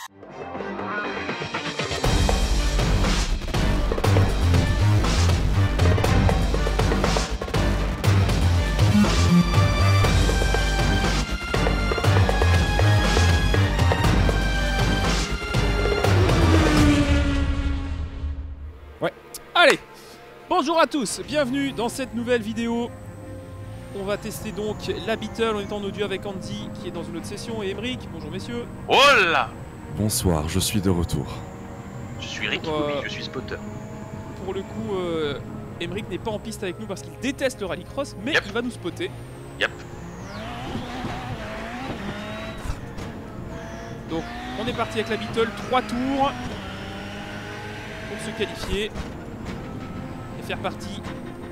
Ouais. Allez, bonjour à tous, bienvenue dans cette nouvelle vidéo. On va tester donc la Beetle, on est en audio avec Andy qui est dans une autre session et Emeric. Bonjour messieurs. Oh là! Bonsoir, je suis de retour. Je suis Ricky Bobby, je suis spotter. Pour le coup, Emeric n'est pas en piste avec nous parce qu'il déteste le rallycross, mais il va nous spotter. Yep. Donc on est parti avec la Beetle, 3 tours pour se qualifier et faire partie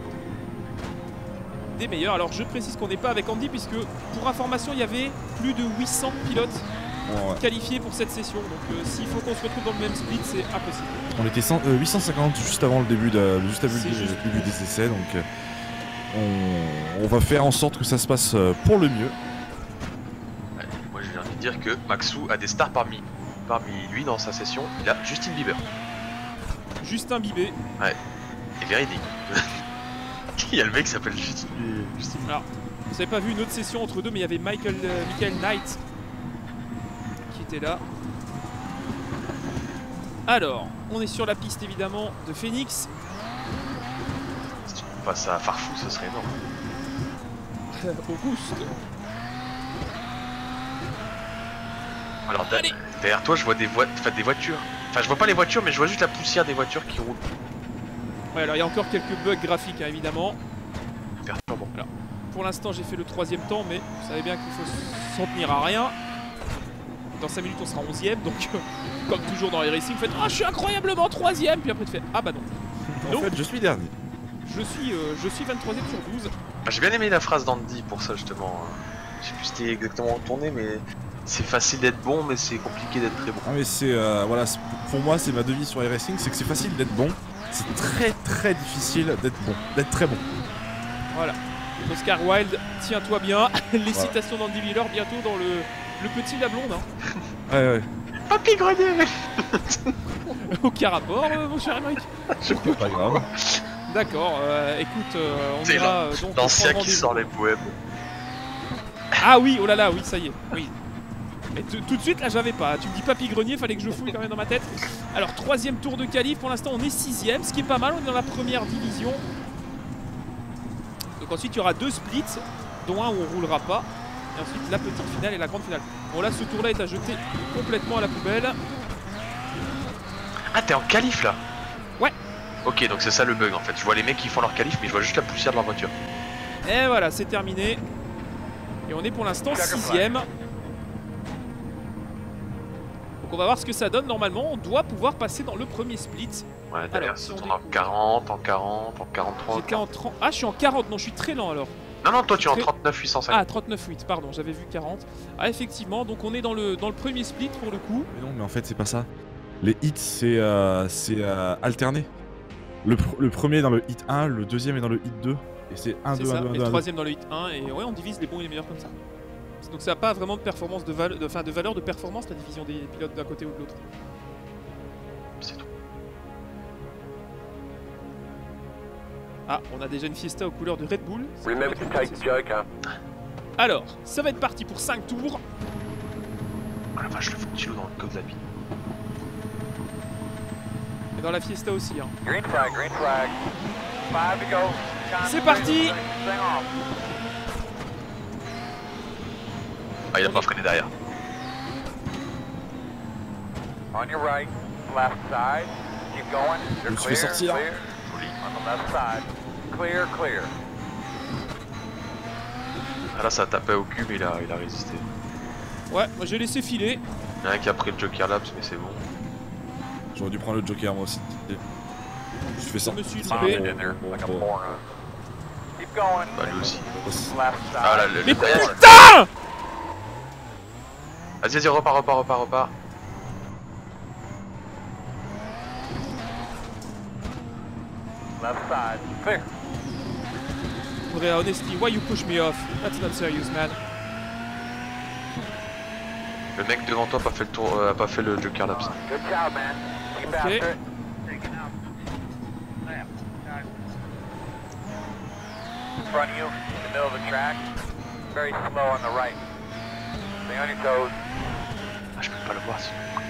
des meilleurs. Alors je précise qu'on n'est pas avec Andy puisque pour information il y avait plus de 800 pilotes qualifiés pour cette session. Donc s'il faut qu'on se retrouve dans le même split, c'est impossible. On était 850 juste avant le début, début des essais, donc on va faire en sorte que ça se passe pour le mieux. Ouais, moi je viens de dire que Maxou a des stars parmi lui dans sa session. Il a Justin Bieber. Justin Bieber. Ouais, et véridique. Il y a le mec qui s'appelle Justin Bieber. Alors, vous avez pas vu une autre session entre deux, mais il y avait Michael Knight qui était là. Alors, on est sur la piste évidemment de Phoenix. Si tu passes à Farfou, ce serait énorme. Auguste. Alors derrière toi, je vois des voitures. Enfin, je vois pas les voitures, mais je vois juste la poussière des voitures qui roulent. Ouais, alors il y a encore quelques bugs graphiques, hein, évidemment. Perturbant. Alors, pour l'instant, j'ai fait le 3e temps, mais vous savez bien qu'il faut s'en tenir à rien. Dans 5 minutes, on sera 11e, donc comme toujours dans les racing, vous faites « Ah, je suis incroyablement 3e !» Puis après, tu fais « Ah bah non. » En fait, je suis dernier. Je suis 23e sur 12. J'ai bien aimé la phrase d'Andy pour ça, justement. Je sais plus si c'était exactement retourné, mais c'est facile d'être bon, mais c'est compliqué d'être très bon. Ah mais c'est voilà, pour moi c'est ma devise sur les racing, c'est que c'est facile d'être bon, c'est très difficile d'être bon, d'être très bon. Voilà. Oscar Wilde, tiens-toi bien. Les citations d'Andy Miller bientôt dans le petit la blonde. Hein. Ouais. Papy Grenier. Aucun rapport, mon cher Emeric. C'est pas grave. D'accord, écoute, on ira donc l'ancien qui sort les poèmes. Ah oui, oh là là, oui, ça y est, oui. Mais tout de suite, là, j'avais pas. Tu me dis Papy Grenier, fallait que je fouille quand même dans ma tête. Alors, 3e tour de qualif, pour l'instant, on est 6e, ce qui est pas mal, on est dans la première division. Donc ensuite, il y aura 2 splits, dont un où on roulera pas. Et ensuite, la petite finale et la grande finale. Bon, là, ce tour-là est à jeter complètement à la poubelle. Ah, t'es en qualif, là? Ouais. Ok, donc c'est ça le bug, en fait. Je vois les mecs qui font leur qualif, mais je vois juste la poussière de leur voiture. Et voilà, c'est terminé. Et on est pour l'instant 6e. Donc on va voir ce que ça donne. Normalement, on doit pouvoir passer dans le premier split. Ouais, d'ailleurs, si on est en 40, en 40, en 43. J'étais en 30. Ah, je suis en 40. Non, je suis très lent alors. Non, toi tu es en 39 850. Ah, 39,8, pardon, j'avais vu 40. Ah, effectivement, donc on est dans le premier split pour le coup. Mais non, mais en fait, c'est pas ça. Les hits, c'est alterné. Le premier est dans le hit 1, le deuxième est dans le hit 2. Et c'est 1, 2, 1, 2, 1, 2. Et le 3e dans le hit 1. Et ouais, on divise les bons et les meilleurs comme ça. Donc ça n'a pas vraiment de performance de valeur de performance la division des pilotes d'un côté ou de l'autre. C'est tout. Ah, on a déjà une fiesta aux couleurs de Red Bull. Hein. Alors, ça va être parti pour 5 tours. Oh la vache, le kilo dans le code de la vie. Et dans la fiesta aussi. Hein. Green flag. 5 to go. C'est parti. Ah, il a pas freiné derrière. On your right, left side. Keep going. Je me suis fait sortir. Joli. On the left side. Clear. Ah là, ça a tapé au cul, mais il a résisté. Ouais, moi j'ai laissé filer. Il y en a un qui a pris le Joker Labs, mais c'est bon. J'aurais dû prendre le Joker moi aussi. Je fais ça. Je me suis Stop loupé. it in there like a moron. Keep going. Bah, lui aussi. Left side. Ah là, Mais derrière. putain! Vas-y, repars. Left side. Clear. Andrea, honestly, why you push me off? That's not serious, man. Le mec devant toi a pas fait le tour, a pas fait le Joker Laps. Good job, man. Keep Okay. after it. In front of you, in the middle of the track. Very slow on the right. Stay on your toes. Ah, je peux pas le voir.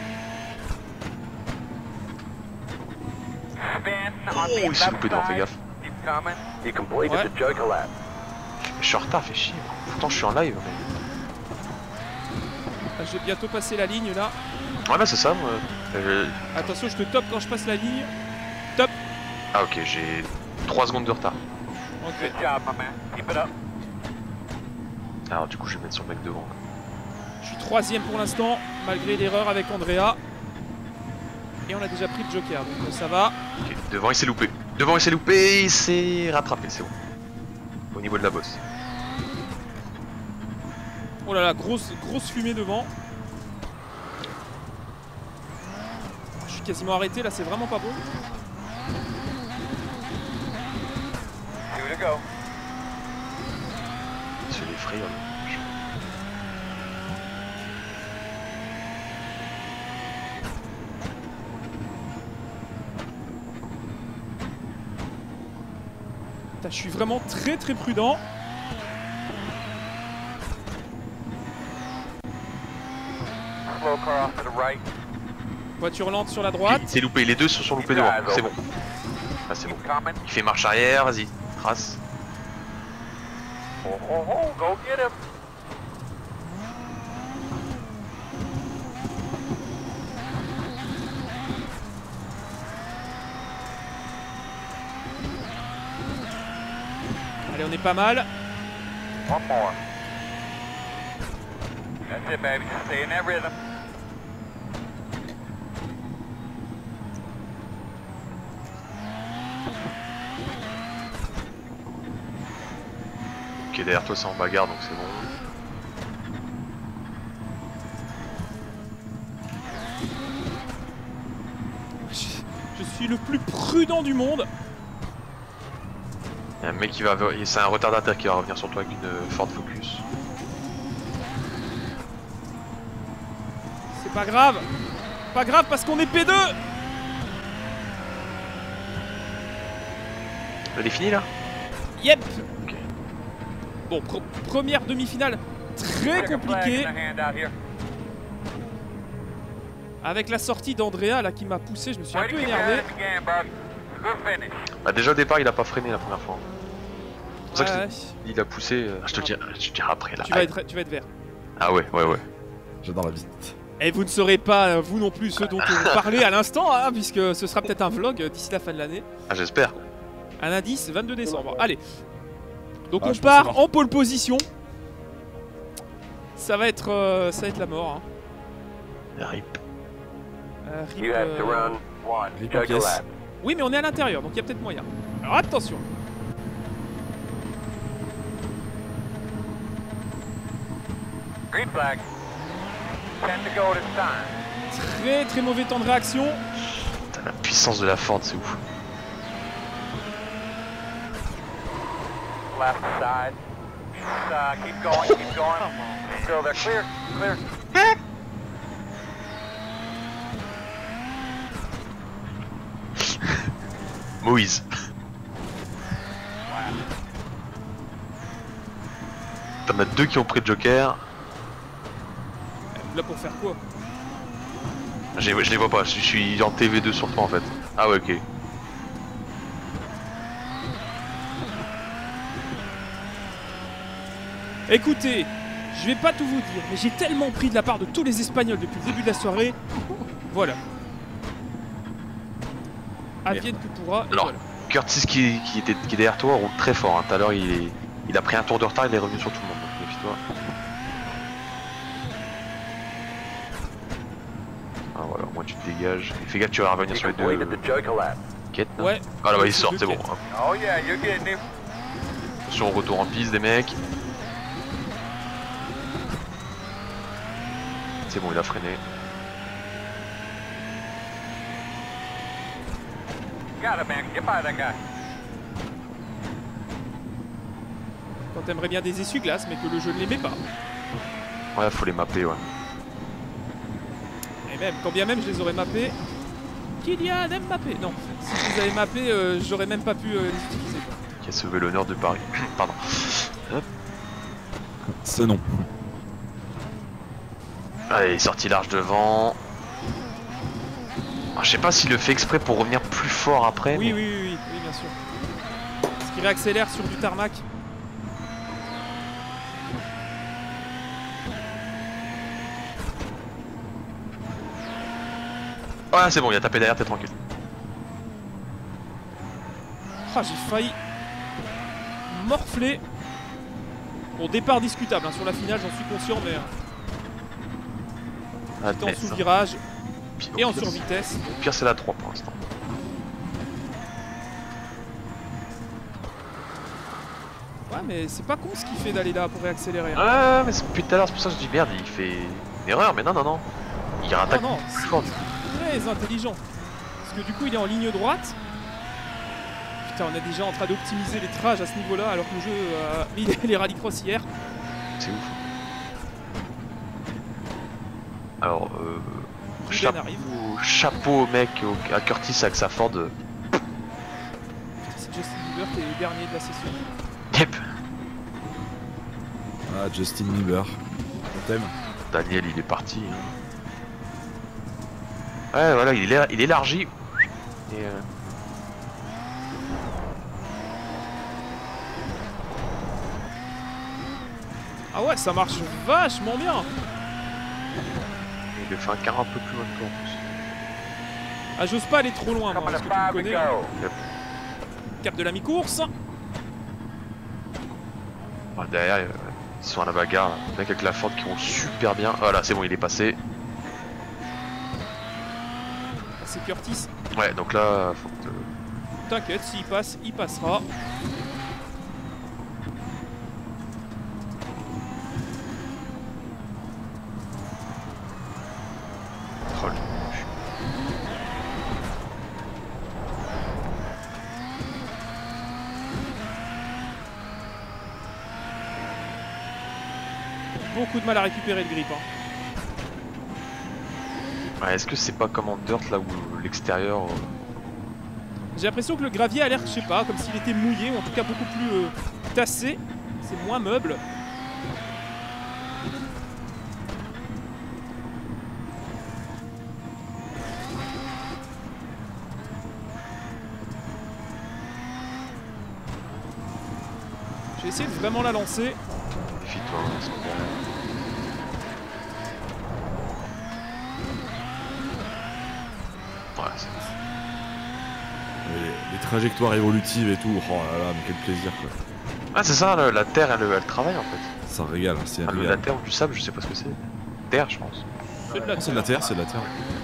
Spin on Oh, the il s'est left loupé devant, fais side. gaffe. Keep coming. You completed Ouais. the Joker lap. Je suis en retard, fais chier. Pourtant, je suis en live. Mais... Ah, je vais bientôt passer la ligne là. Ouais, bah c'est ça, moi. Attention, je te top quand je passe la ligne. Ah, ok, j'ai 3 secondes de retard. Ok. Good job, my man. Keep it up. Alors, du coup, je vais mettre son mec devant. Je suis 3ème pour l'instant, malgré l'erreur avec Andrea. Et on a déjà pris le Joker, donc ça va. Ok, devant, il s'est loupé. Devant, il s'est loupé, il s'est rattrapé, c'est bon. Au niveau de la bosse. Oh là là, grosse fumée devant. Je suis quasiment arrêté, là c'est vraiment pas bon. 2 to go. Il se fait des frayeurs, là. Putain, je suis vraiment très prudent. Slow car off to the right. Voiture lente sur la droite. Il s'est loupé, les deux se sont loupés devant, c'est bon. Ah, c'est bon. Keep coming. Il fait marche arrière, vas-y, trace. Oh, oh, oh, go get him. Allez, on est pas mal. One more. That's it, baby. Stay in that rhythm. Ok, derrière toi, c'est en bagarre, donc c'est bon. Je suis le plus prudent du monde. Il y a un mec qui va. C'est un retardataire qui va revenir sur toi avec une Ford Focus. C'est pas grave. Pas grave parce qu'on est P2. Elle est finie là? Yep. Ok. Bon, première demi-finale très Take a flag compliquée. in the hand out here. Avec la sortie d'Andrea là qui m'a poussé, je me suis un Way to peu keep énervé. at it again, bud. Good finish. Bah, déjà au départ, il a pas freiné la première fois. C'est pour ça Ouais, que il a poussé. Je te le dirai après là. tu vas être vert. Ah ouais, ouais, ouais. J'adore la visite. Et vous ne saurez pas, vous non plus, ce dont on parlait à l'instant, hein, puisque ce sera peut-être un vlog d'ici la fin de l'année. Ah, j'espère. Un indice, 22 décembre. Allez. Donc Ah, on je pense part savoir. en pole position. Ça va être la mort. Hein. RIP. Rip, You have to run one Rip Joker pièce. lap. Oui, mais on est à l'intérieur, donc il y a peut-être moyen. Alors attention. Green flag. 10 to go this time. Très mauvais temps de réaction. Putain, la puissance de la Ford, c'est ouf. Left side. Keep going, keep going. Still there. Clear, clear. Moïse. T'en as deux qui ont pris le Joker. Là pour faire quoi? Je les vois pas, je suis en TV2 sur toi en fait. Ah ouais, ok. Écoutez, je vais pas tout vous dire, mais j'ai tellement pris de la part de tous les Espagnols depuis le début de la soirée. Voilà. Advienne que pourra. Et Alors, voilà. Curtis qui est derrière toi roule très fort. Hein. Tout à l'heure, il a pris un tour de retard, il est revenu sur tout le monde. Donc méfie-toi. Ah voilà, au moins tu te dégages. Et fais gaffe, tu vas revenir You sur les deux. completed the Joker lap. Quête. Ouais. Ah là, Ouais, il c'est sort, deux c'est bon. quêtes. Oh yeah, you're getting him. Attention, retour en piste des mecs. C'est bon, il a freiné. Got it, man. Get by that guy. Quand t'aimerais bien des essuie-glaces, mais que le jeu ne les met pas. Ouais, faut les mapper, ouais. Et même, quand bien même je les aurais mappés. Kylian Mbappé. Non, si je les avais mappés, j'aurais même pas pu les utiliser. Quoi. Qui a sauvé l'honneur de Paris. Pardon. Hop. C'est non. Allez, il est sorti large devant. Alors, je sais pas s'il le fait exprès pour revenir plus fort après. Oui, mais... oui, bien sûr. Parce qu'il réaccélère sur du tarmac. Ouais, c'est bon, il a tapé derrière, t'es tranquille. Ah, j'ai failli morfler. Bon, départ discutable hein, sur la finale, j'en suis conscient, mais j'étais en sous-virage et en survitesse. Au pire, c'est la 3 pour l'instant. Ouais, mais c'est pas con ce qu'il fait d'aller là pour réaccélérer. Hein. Ouais, mais depuis tout à l'heure, c'est pour ça que je dis merde, il fait une erreur, mais non, non, non. Il rattaque non, plus fort. Très intelligent. Parce que du coup, il est en ligne droite. Putain, on est déjà en train d'optimiser les trages à ce niveau-là, alors que le jeu a mis les rallycross hier. C'est ouf. Alors, chapeau au mec, à Curtis avec sa Ford. C'est Justin Bieber qui est le dernier de la session. Yep. Ah, Justin Bieber. On t'aime. Daniel, il est parti. Ouais, voilà, il élargit. Et Ah ouais, ça marche vachement bien. il le fait un quart un peu plus loin que toi en plus. Ah, j'ose pas aller trop loin, moi, Coming parce to que tu me 5 to connais. go. Cap de la mi-course. Ah, derrière, ils sont à la bagarre. Là. Les mecs avec la Ford qui vont super bien. Voilà, c'est bon, il est passé. C'est Curtis. Ouais, donc là, faut que T'inquiète, s'il passe, il passera. Oh, Beaucoup de mal à récupérer le grip. Hein. ouais, est-ce que c'est pas comme en dirt là où l'extérieur. J'ai l'impression que le gravier a l'air, je sais pas, comme s'il était mouillé, ou en tout cas beaucoup plus tassé. C'est moins meuble. Je vais essayer de vraiment la lancer. Méfie-toi, hein, c'est bon. Ouais, c'est Les trajectoires évolutives et tout, oh là là, mais quel plaisir quoi. ah, c'est ça, la terre, elle travaille en fait. Ça régale, c'est un Ah, la régal. terre ou du sable, je sais pas ce que c'est. Terre, je pense. C'est de la C'est de la terre, c'est de la terre.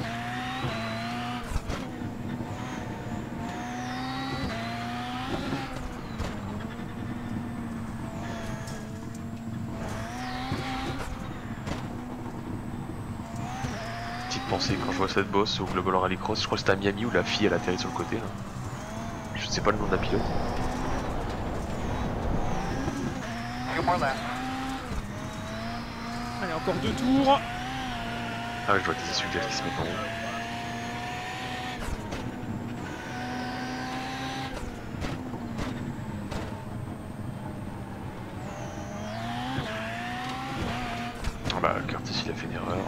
Petite pensée quand je vois cette bosse au Global Rallycross, je crois que c'était à Miami où la fille elle atterrit sur le côté là. Je sais pas le nom de la pilote. Few more laps. Allez, encore 2 tours. Ah ouais, je vois des essuie-glaces qui se mettent en haut. Ah bah Curtis il a fait une erreur.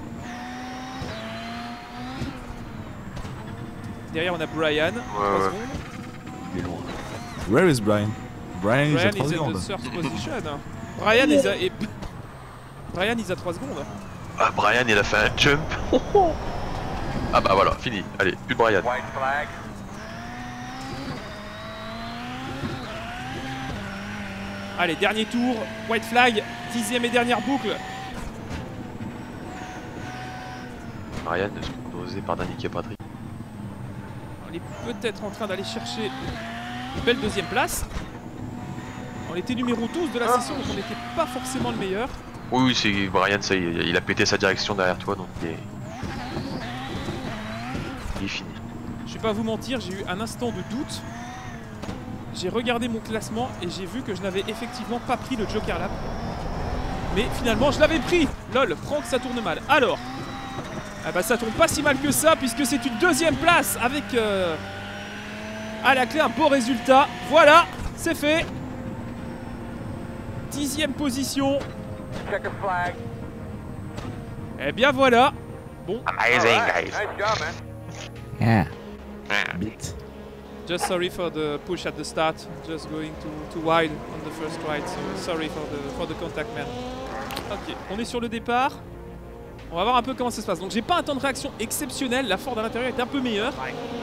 Derrière, on a Brian. 3 ouais. secondes. Il est loin. Where is Brian? Brian is Brian à 3 is in the secondes. third position. Brian is à... et- Brian is à 3 secondes. Ah Brian il a fait un jump. Ah bah voilà, fini. Allez, plus de Brian. White flag. Allez, dernier tour. White flag. 10e et dernière boucle. Brian dosé par Danica Patrick. On est peut-être en train d'aller chercher une belle 2e place. On était numéro 12 de la session, donc on n'était pas forcément le meilleur. Oui, oui, c'est Brian, ça y est, il a pété sa direction derrière toi, donc il est fini. Je vais pas vous mentir, j'ai eu un instant de doute. J'ai regardé mon classement et j'ai vu que je n'avais effectivement pas pris le Joker Lap. Mais finalement, je l'avais pris. Lol, Franck, ça tourne mal. Alors, Ah bah ça tombe pas si mal que ça puisque c'est une deuxième place avec à la clé un beau résultat. Voilà, c'est fait. 10e position. Checker flag. Eh bien voilà. Bon, Amazing, Alright, guys. nice job, man. Yeah. Ah. Bit. just sorry for the push at the start. Just going too wide on the first ride. So sorry for the contact, man. Ok, on est sur le départ. On va voir un peu comment ça se passe. Donc j'ai pas un temps de réaction exceptionnel. La Ford à l'intérieur est un peu meilleure.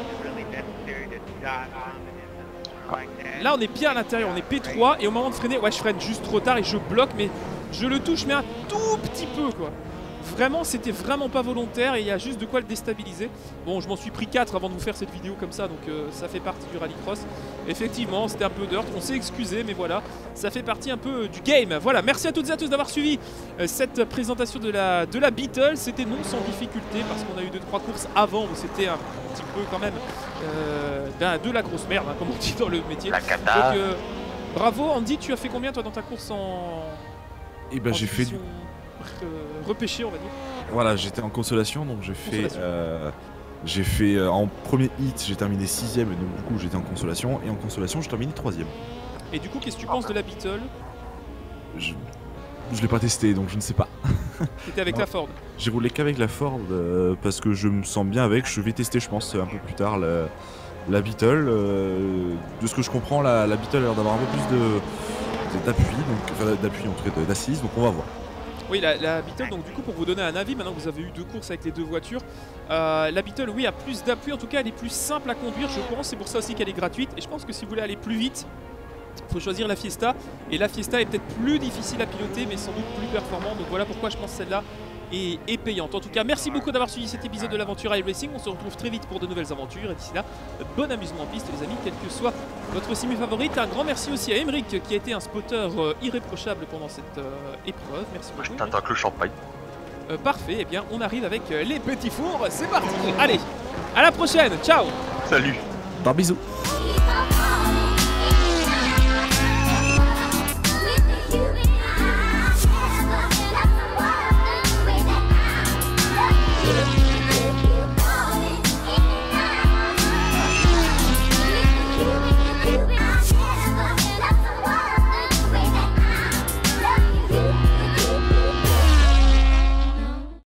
Là on est bien à l'intérieur, on est P3 et au moment de freiner, ouais je freine juste trop tard et je bloque mais je le touche mais un tout petit peu quoi. Vraiment c'était vraiment pas volontaire et il y a juste de quoi le déstabiliser. Bon je m'en suis pris 4 avant de vous faire cette vidéo comme ça donc ça fait partie du rallycross. Effectivement c'était un peu dirt, on s'est excusé mais voilà, ça fait partie un peu du game. Voilà, merci à toutes et à tous d'avoir suivi cette présentation de la Beetle. C'était non sans difficulté parce qu'on a eu 2-3 courses avant où c'était un petit peu quand même de la grosse merde hein, comme on dit dans le métier. La cata. Donc bravo Andy, tu as fait combien toi dans ta course en... Et ben j'ai fait du... repêché on va dire. Voilà, j'étais en consolation, donc j'ai fait en premier hit, j'ai terminé 6ème, et donc du coup j'étais en consolation, et en consolation j'ai terminé 3ème. Et du coup qu'est-ce que tu penses de la Beetle? Je l'ai pas testé, donc je ne sais pas. T'étais avec Non. la Ford? J'ai roulé qu'avec la Ford parce que je me sens bien avec. Je vais tester, je pense, un peu plus tard la Beetle. De ce que je comprends, la Beetle a l'air d'avoir un peu plus d'appui, enfin d'appui en tout cas d'assise, donc on va voir. Oui, la Beetle, donc du coup pour vous donner un avis, maintenant que vous avez eu 2 courses avec les 2 voitures, la Beetle oui a plus d'appui, en tout cas elle est plus simple à conduire je pense, c'est pour ça aussi qu'elle est gratuite et je pense que si vous voulez aller plus vite, il faut choisir la Fiesta et la Fiesta est peut-être plus difficile à piloter mais sans doute plus performante, donc voilà pourquoi je pense que celle-là est payante. En tout cas merci beaucoup d'avoir suivi cet épisode de l'aventure iRacing, on se retrouve très vite pour de nouvelles aventures et d'ici là, bon amusement en piste les amis, quel que soit votre simu favorite. Un grand merci aussi à Emeric qui a été un spotter irréprochable pendant cette épreuve, merci beaucoup. Je t'attends que le champagne. Parfait, et bien on arrive avec les petits fours, c'est parti. Allez, à la prochaine, ciao. Salut. Par bisous.